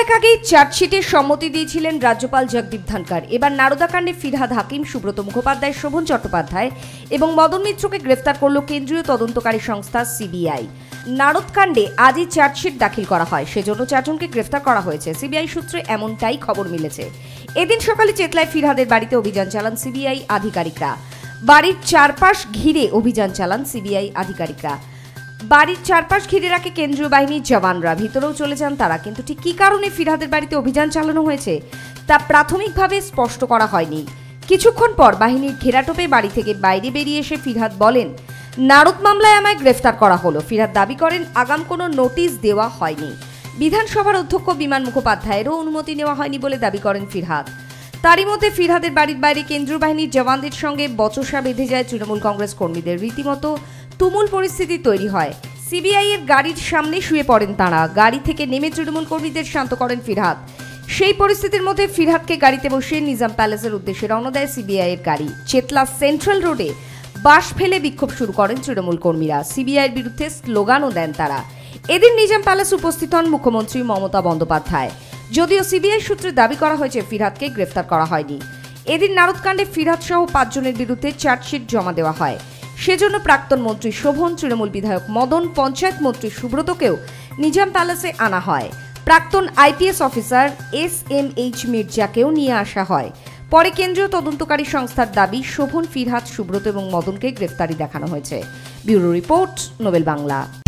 কয়েক আগেই চার্জশিটে সম্মতি দিয়েছিলেন রাজ্যপাল জগদীপ ধনখড়। এবার নারদাকাণ্ডে ফিরহাদ হাকিম, সুব্রত মুখোপাধ্যায়, শোভন চট্টোপাধ্যায় এবং মদন মিত্রকে গ্রেফতার করল কেন্দ্রীয় তদন্তকারী সংস্থা সিবিআই। নারদকাণ্ডে আজই চার্জশিট দাখিল করা হয়, সেজন্য 4 জনকে গ্রেফতার করা হয়েছে। সিবিআই সূত্রে এমনটাই খবর মিলেছে। এদিন সকালে চেতলায় ফিরহাদের বাড়িতে অভিযান চালান সিবিআই আধিকারিকরা। বাড়ির চারপাশ ঘিরে অভিযান চালান সিবিআই আধিকারিকরা। বাড়ির চারপাশ ঘিরে রাখে কেন্দ্রীয় বাহিনীর জওয়ানরা। ভিতরেও চলে যান তারা। কিন্তু ঠিক কী কারণে ফিরহাদের বাড়িতে অভিযান চালানো হয়েছে তা প্রাথমিকভাবে স্পষ্ট করা হয়নি। কিছুক্ষণ পর বাহিনীর ঘেরাটোপে বাড়ি থেকে বাইরে বেরিয়ে এসে ফিরহাদ বলেন, নারদ মামলায় আমায় গ্রেফতার করা হলো। ফিরহাদ দাবি করেন, আগাম কোনো নোটিশ দেওয়া হয়নি। বিধানসভার অধ্যক্ষ বিমান মুখোপাধ্যায়েরও অনুমতি নেওয়া হয়নি বলে দাবি করেন ফিরহাদ। তারই মধ্যে ফিরহাদের বাড়ির বাইরে কেন্দ্রীয় বাহিনীর জওয়ানদের সঙ্গে বচসা বেঁধে যায় তৃণমূল কংগ্রেস কর্মীদের। রীতিমতো তুমুল পরিস্থিতি তৈরি হয়। সিবিআই এর গাড়ির সামনে শুয়ে পড়েন তাঁরা। গাড়ি থেকে নেমে তৃণমূল কর্মীদের শান্ত করেন ফিরহাদ। সেই পরিস্থিতির মধ্যে ফিরহাদকে গাড়িতে বসিয়ে নিজাম প্যালেসের উদ্দেশ্যে রওনা দেয় সিবিআই এর গাড়ি। চেতলা সেন্ট্রাল রোডে বাঁশ ফেলে বিক্ষোভ শুরু করেন তৃণমূল কর্মীরা। সিবিআই এর বিরুদ্ধে স্লোগানও দেন তারা। এদিন নিজাম প্যালেস উপস্থিত হন মুখ্যমন্ত্রী মমতা বন্দ্যোপাধ্যায়। যদিও সিবিআই সূত্রে দাবি করা হয়েছে ফিরহাদকে গ্রেফতার করা হয়নি। এদিন নারদকাণ্ডে ফিরহাদ সহ 5 জনের বিরুদ্ধে চার্জশিট জমা দেওয়া হয়। সেজন্য প্রাক্তন মন্ত্রী শোভন, তৃণমূল বিধায়ক মদন, পঞ্চায়েত মন্ত্রী সুব্রতকেও নিজাম প্যালেসে আনা হয়। প্রাক্তন আইপিএস অফিসার SMH মির্জাকেও নিয়ে আসা হয়। পরে কেন্দ্রীয় তদন্তকারী সংস্থার দাবি, শোভন, ফিরহাদ, সুব্রত এবং মদনকে গ্রেফতারি দেখানো হয়েছে। Bureau report, Nobel Bangla.